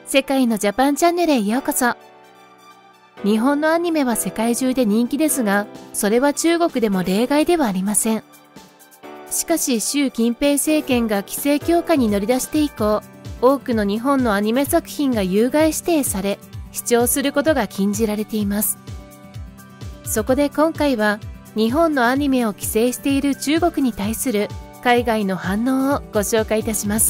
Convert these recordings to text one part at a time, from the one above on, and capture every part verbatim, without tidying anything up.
世界のジャパンチャンネルへようこそ。日本のアニメは世界中で人気ですが、それは中国でも例外ではありません。しかし習近平政権が規制強化に乗り出して以降、多くの日本のアニメ作品が有害指定され、視聴することが禁じられています。そこで今回は、日本のアニメを規制している中国に対する海外の反応をご紹介いたします。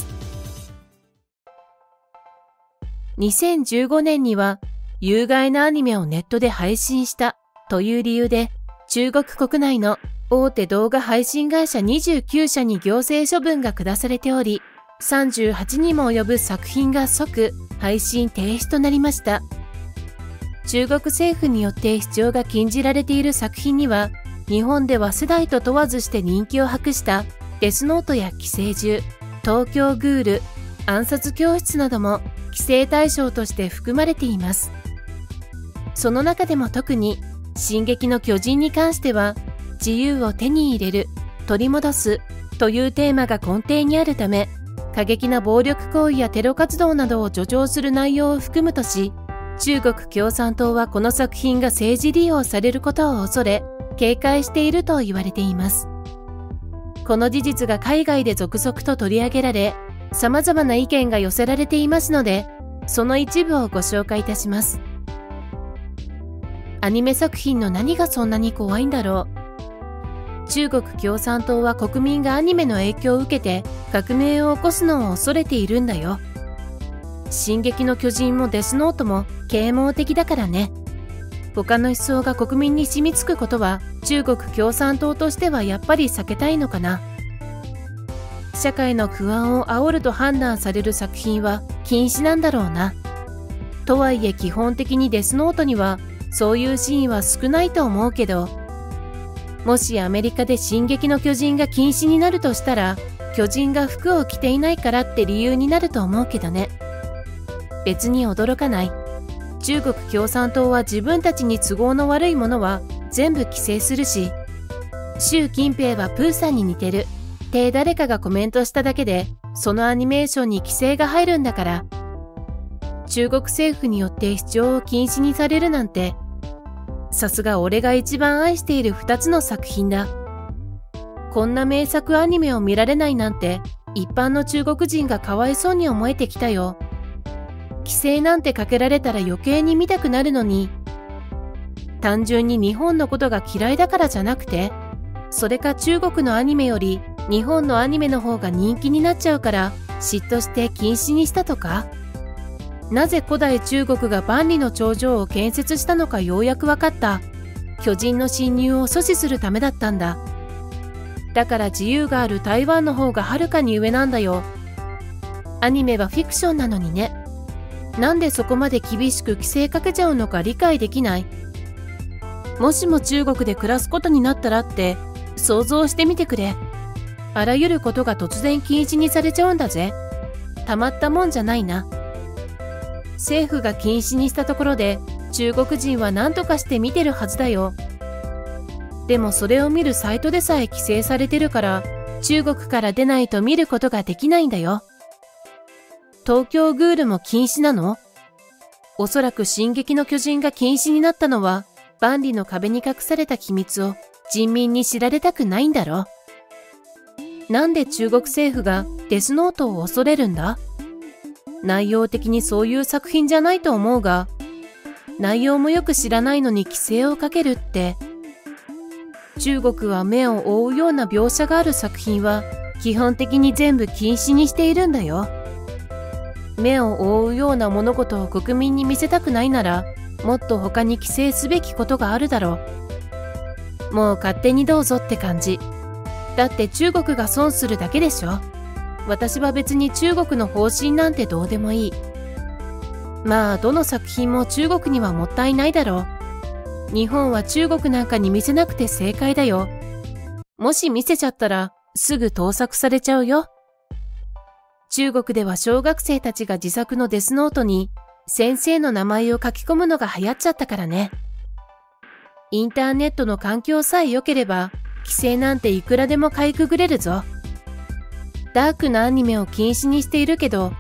にせんじゅうごねんには有害なアニメをネットで配信したという理由で中国国内の大手動画配信会社にじゅうきゅうしゃに行政処分が下されており、さんじゅうはちにも及ぶ作品が即配信停止となりました。中国政府によって視聴が禁じられている作品には、日本では世代と問わずして人気を博したデスノートや寄生獣、東京グール、暗殺教室なども規制対象として含まれています。その中でも特に進撃の巨人に関しては、自由を手に入れる、取り戻すというテーマが根底にあるため、過激な暴力行為やテロ活動などを助長する内容を含むとし、中国共産党はこの作品が政治利用されることを恐れ、警戒していると言われています。この事実が海外で続々と取り上げられ、様々な意見が寄せられていますので、その一部をご紹介いたします。アニメ作品の何がそんなに怖いんだろう。中国共産党は国民がアニメの影響を受けて革命を起こすのを恐れているんだよ。進撃の巨人もデスノートも啓蒙的だからね。他の思想が国民に染みつくことは中国共産党としてはやっぱり避けたいのかな。社会の不安を煽ると判断される作品は禁止なんだろうな。とはいえ基本的にデスノートにはそういうシーンは少ないと思うけど、もしアメリカで進撃の巨人が禁止になるとしたら、巨人が服を着ていないからって理由になると思うけどね。別に驚かない。中国共産党は自分たちに都合の悪いものは全部規制するし、習近平はプーさんに似てるって誰かがコメントしただけで、そのアニメーションに規制が入るんだから、中国政府によって視聴を禁止にされるなんて、さすが俺が一番愛している二つの作品だ。こんな名作アニメを見られないなんて、一般の中国人がかわいそうに思えてきたよ。規制なんてかけられたら余計に見たくなるのに、単純に日本のことが嫌いだからじゃなくて、それか中国のアニメより日本のアニメの方が人気になっちゃうから嫉妬して禁止にしたとか。なぜ古代中国が万里の長城を建設したのかようやくわかった。巨人の侵入を阻止するためだったんだ。だから自由がある台湾の方がはるかに上なんだよ。アニメはフィクションなのにね。なんでそこまで厳しく規制かけちゃうのか理解できない。もしも中国で暮らすことになったらって想像してみてくれ。あらゆることが突然禁止にされちゃうんだぜ。たまったもんじゃないな。政府が禁止にしたところで中国人は何とかして見てるはずだよ。でもそれを見るサイトでさえ規制されてるから中国から出ないと見ることができないんだよ。東京グールも禁止なの？おそらく進撃の巨人が禁止になったのは万里の壁に隠された機密を人民に知られたくないんだろ。なんで中国政府がデスノートを恐れるんだ？内容的にそういう作品じゃないと思うが、内容もよく知らないのに規制をかけるって、中国は目を覆うような描写がある作品は基本的に全部禁止にしているんだよ。目を覆うような物事を国民に見せたくないなら、もっと他に規制すべきことがあるだろう。もう勝手にどうぞって感じ。だって中国が損するだけでしょ。私は別に中国の方針なんてどうでもいい。まあどの作品も中国にはもったいないだろう。日本は中国なんかに見せなくて正解だよ。もし見せちゃったらすぐ盗作されちゃうよ。中国では小学生たちが自作のデスノートに先生の名前を書き込むのが流行っちゃったからね。インターネットの環境さえ良ければ規制なんていくらでもかいくぐれるぞ。ダークなアニメを禁止にしているけど、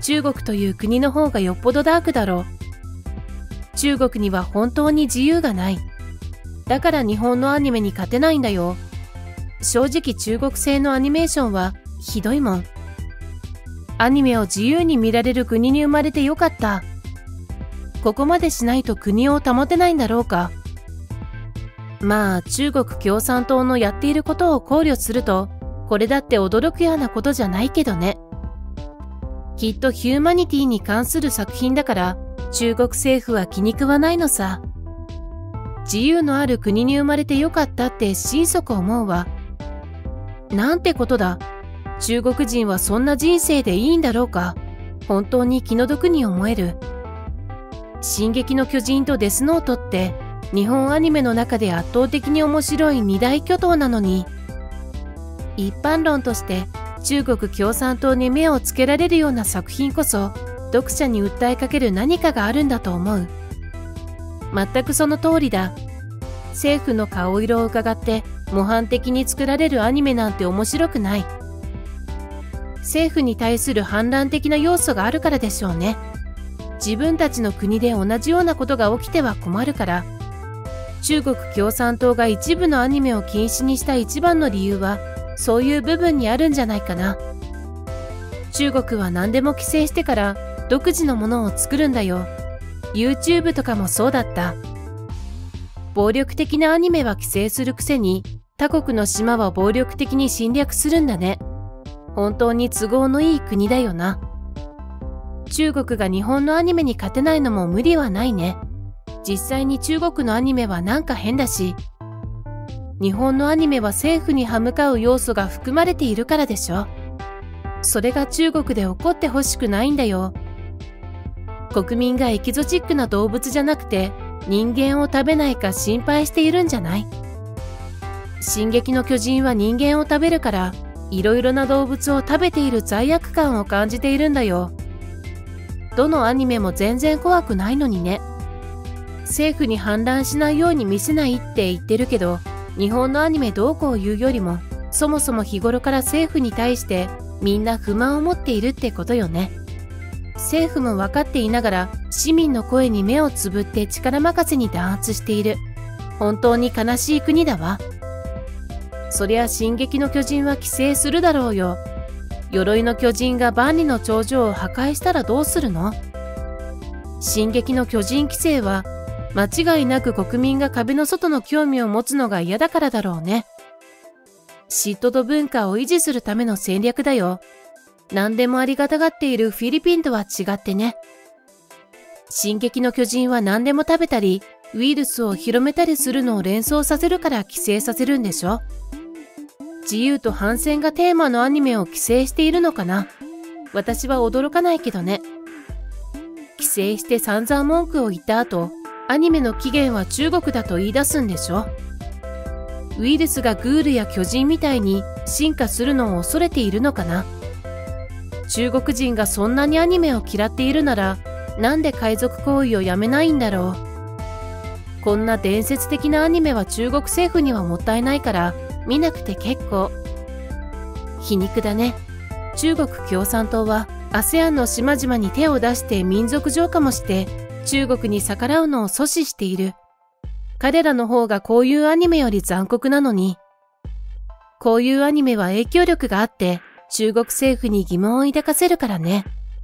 中国という国の方がよっぽどダークだろう。中国には本当に自由がない。だから日本のアニメに勝てないんだよ。正直中国製のアニメーションはひどいもん。アニメを自由に見られる国に生まれてよかった。ここまでしないと国を保てないんだろうか。まあ中国共産党のやっていることを考慮すると、これだって驚くようなことじゃないけどね。きっとヒューマニティに関する作品だから、中国政府は気に食わないのさ。自由のある国に生まれてよかったって心底思うわ。なんてことだ。中国人はそんな人生でいいんだろうか。本当に気の毒に思える。進撃の巨人とデスノートって日本アニメの中で圧倒的に面白い二大巨頭なのに、一般論として中国共産党に目をつけられるような作品こそ読者に訴えかける何かがあるんだと思う。全くその通りだ。政府の顔色を伺って模範的に作られるアニメなんて面白くない。政府に対する反乱的な要素があるからでしょうね。自分たちの国で同じようなことが起きては困るから。中国共産党が一部のアニメを禁止にした一番の理由はそういう部分にあるんじゃないかな。中国は何でも規制してから独自のものを作るんだよ。YouTube とかもそうだった。暴力的なアニメは規制するくせに他国の島は暴力的に侵略するんだね。本当に都合のいい国だよな。中国が日本のアニメに勝てないのも無理はないね。実際に中国のアニメはなんか変だし、日本のアニメは政府に歯向かう要素が含まれているからでしょ。それが中国で起こってほしくないんだよ。国民がエキゾチックな動物じゃなくて人間を食べないか心配しているんじゃない？進撃の巨人は人間を食べるからいろいろな動物を食べている罪悪感を感じているんだよ。どのアニメも全然怖くないのにね。政府に反乱しないように見せないって言ってるけど、日本のアニメどうこう言うよりも、そもそも日頃から政府に対してみんな不満を持っているってことよね。政府も分かっていながら市民の声に目をつぶって力任せに弾圧している。本当に悲しい国だわ。そりゃ進撃の巨人は規制するだろうよ。鎧の巨人が万里の長城を破壊したらどうするの？進撃の巨人規制は間違いなく国民が壁の外の興味を持つのが嫌だからだろうね。嫉妬と文化を維持するための戦略だよ。何でもありがたがっているフィリピンとは違ってね。進撃の巨人は何でも食べたり、ウイルスを広めたりするのを連想させるから規制させるんでしょ。自由と反戦がテーマのアニメを規制しているのかな。私は驚かないけどね。規制して散々文句を言った後、アニメの起源は中国だと言い出すんでしょ。ウイルスがグールや巨人みたいに進化するのを恐れているのかな。中国人がそんなにアニメを嫌っているなら、なんで海賊行為をやめないんだろう。こんな伝説的なアニメは中国政府にはもったいないから見なくて結構。皮肉だね。中国共産党は アセアン の島々に手を出して民族浄化もして中国に逆らうのを阻止している。彼らの方がこういうアニメより残酷なのに。こういうアニメは影響力があって中国政府に疑問を抱かせるからね。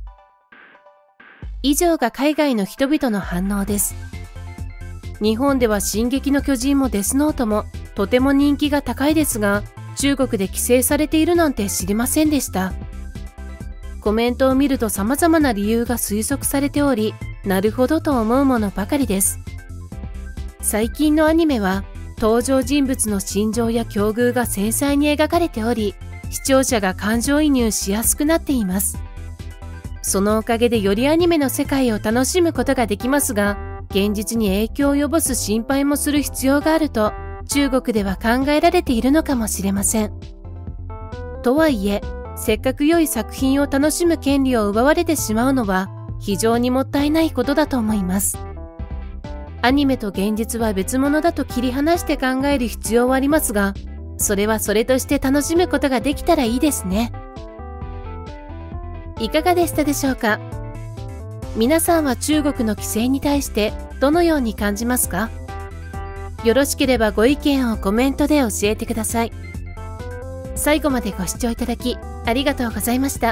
以上が海外の人々の反応です。日本では進撃の巨人もデスノートもとても人気が高いですが、中国で規制されているなんて知りませんでした。コメントを見ると様々な理由が推測されており、なるほどと思うものばかりです。最近のアニメは登場人物の心情や境遇が繊細に描かれており、視聴者が感情移入しやすくなっています。そのおかげでよりアニメの世界を楽しむことができますが、現実に影響を及ぼす心配もする必要があると中国では考えられているのかもしれません。とはいえ、せっかく良い作品を楽しむ権利を奪われてしまうのは非常にもったいないことだと思います。アニメと現実は別物だと切り離して考える必要はありますが、それはそれとして楽しむことができたらいいですね。 いかがでしたでしょうか？皆さんは中国の規制に対してどのように感じますか？よろしければご意見をコメントで教えてください。最後までご視聴いただきありがとうございました。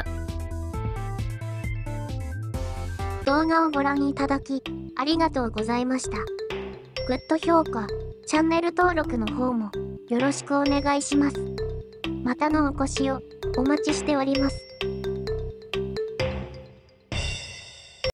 動画をご覧いただきありがとうございました。グッド評価、チャンネル登録の方もよろしくお願いします。またのお越しをお待ちしております。